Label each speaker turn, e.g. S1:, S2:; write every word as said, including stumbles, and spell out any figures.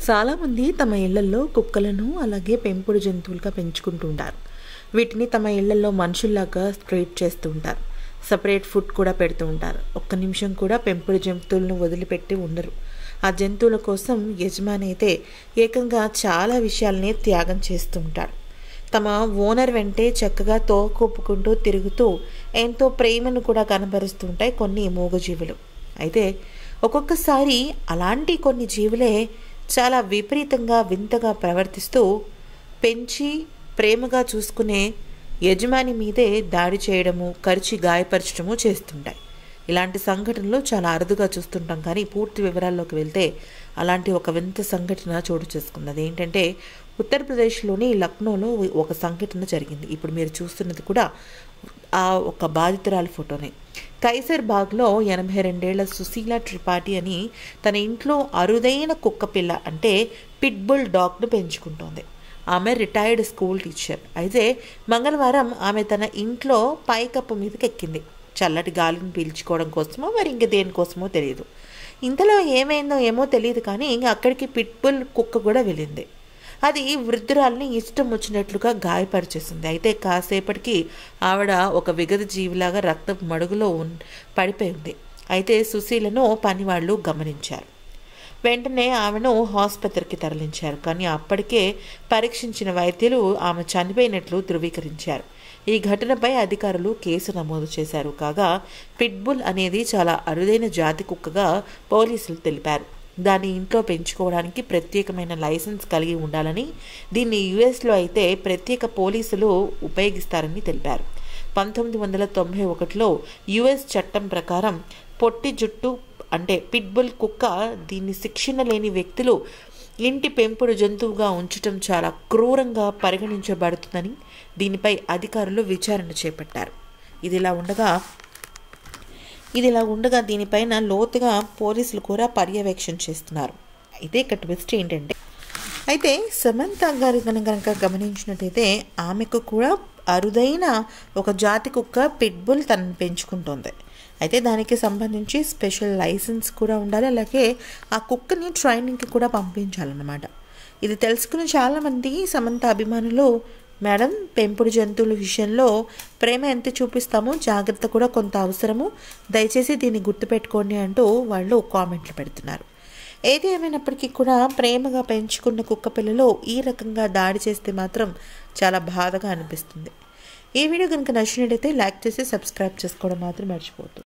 S1: చాలామంది తమ ఇళ్లలో కుక్కలను అలాగే పెంపుడు జంతువులుగా పెంచుకుంటూ ఉంటారు. వీటిని తమ ఇళ్లలో మనుషుల్లాగా ట్రీట్ చేస్తూ ఉంటారు. సపరేట్ ఫుడ్ కూడా పెడుతూ ఉంటారు. ఒక్క నిమిషం కూడా పెంపుడు జంతువులను వదిలిపెట్టి ఉండరు. ఆ జంతువుల కోసం యజమాని అయితే ఏకంగా చాలా విషయాల్ని త్యాగం చేస్తూ ఉంటాడు. తమ ఓనర్ వెంటే చక్కగా తోకొప్పుకుంటూ తిరుగుతూ ఎంతో ప్రేమను కూడా కనబరుస్తూ ఉంటాయి కొన్ని మూగజీవులు. అయితే ఒక్కొక్కసారి అలాంటి కొన్ని జీవులే చాలా విపరీతంగా వింతగా ప్రవర్తిస్తూ పెంచి ప్రేమగా చూసుకునే యజమాని మీదే దాడి చేయడము, కరిచి గాయపరచడము చేస్తుంటాయి. ఇలాంటి సంఘటనలు చాలా అరుదుగా చూస్తుంటాం. కానీ పూర్తి వివరాల్లోకి వెళ్తే అలాంటి ఒక వింత సంఘటన చోటు చేసుకుంది. అదేంటంటే ఉత్తరప్రదేశ్లోని లక్నోలో ఒక సంఘటన జరిగింది. ఇప్పుడు మీరు చూస్తున్నది కూడా ఆ ఒక బాధితురాలి ఫోటోనే. కైసర్ బాగ్లో ఎనభై రెండేళ్ల సుశీల త్రిపాఠి అని తన ఇంట్లో అరుదైన కుక్క పిల్ల అంటే పిట్బుల్ డాగ్ను పెంచుకుంటోంది. ఆమె రిటైర్డ్ స్కూల్ టీచర్. అయితే మంగళవారం ఆమె తన ఇంట్లో పైకప్పు మీదకి ఎక్కింది. చల్లటి గాలిని పీల్చుకోవడం కోసమో మరి ఇంక దేనికోసమో తెలియదు. ఇంతలో ఏమైందో ఏమో తెలియదు కానీ ఇంకా అక్కడికి పిట్బుల్ కుక్క కూడా వెళ్ళింది. అది వృద్ధురాల్ని ఇష్టం వచ్చినట్లుగా గాయపరిచేసింది. అయితే కాసేపటికి ఆవిడ ఒక విగత జీవిలాగా రక్తపు మడుగులో పడిపోయింది. అయితే సుశీలను పనివాళ్లు గమనించారు. వెంటనే ఆమెను ఆసుపత్రికి తరలించారు. కానీ అప్పటికే పరీక్షించిన వైద్యులు ఆమె చనిపోయినట్లు ధృవీకరించారు. ఈ ఘటనపై అధికారులు కేసు నమోదు చేశారు. కాగా పిట్బుల్ అనేది చాలా అరుదైన జాతి కుక్కగా పోలీసులు తెలిపారు. దాన్ని ఇంట్లో పెంచుకోవడానికి ప్రత్యేకమైన లైసెన్స్ కలిగి ఉండాలని, దీన్ని యుఎస్లో అయితే ప్రత్యేక పోలీసులు ఉపయోగిస్తారని తెలిపారు. పంతొమ్మిది వందల తొంభై ఒకటిలో యుఎస్ చట్టం ప్రకారం పొట్టి జుట్టు అంటే పిట్బుల్ కుక్క దీన్ని శిక్షణ లేని వ్యక్తులు ఇంటి పెంపుడు జంతువుగా ఉంచడం చాలా క్రూరంగా పరిగణించబడుతుందని దీనిపై అధికారులు విచారణ చేపట్టారు. ఇదిలా ఉండగా ఇదిలా ఉండగా దీనిపైన లోతుగా పోలీసులు కూడా పర్యవేక్షణ చేస్తున్నారు. అయితే ఇక్కడ ట్విస్ట్ ఏంటంటే అయితే సమంత గారి కనుక గమనించినట్టయితే ఆమెకు కూడా అరుదైన ఒక జాతి కుక్క పిట్బుల్ తనను పెంచుకుంటోంది. అయితే దానికి సంబంధించి స్పెషల్ లైసెన్స్ కూడా ఉండాలి. అలాగే ఆ కుక్కని ట్రైనింగ్కి కూడా పంపించాలన్నమాట. ఇది తెలుసుకుని చాలామంది సమంత అభిమానులు మేడం పెంపుడు జంతువుల విషయంలో ప్రేమ ఎంత చూపిస్తామో జాగ్రత్త కూడా కొంత అవసరము, దయచేసి దీన్ని గుర్తుపెట్టుకోండి అంటూ వాళ్ళు కామెంట్లు పెడుతున్నారు. ఏది ఏమైనప్పటికీ కూడా ప్రేమగా పెంచుకున్న కుక్క పిల్లలో ఈ రకంగా దాడి చేస్తే మాత్రం చాలా బాధగా అనిపిస్తుంది. ఈ వీడియో కనుక నచ్చినట్టయితే లైక్ చేసి సబ్స్క్రైబ్ చేసుకోవడం మాత్రం మర్చిపోవద్దు.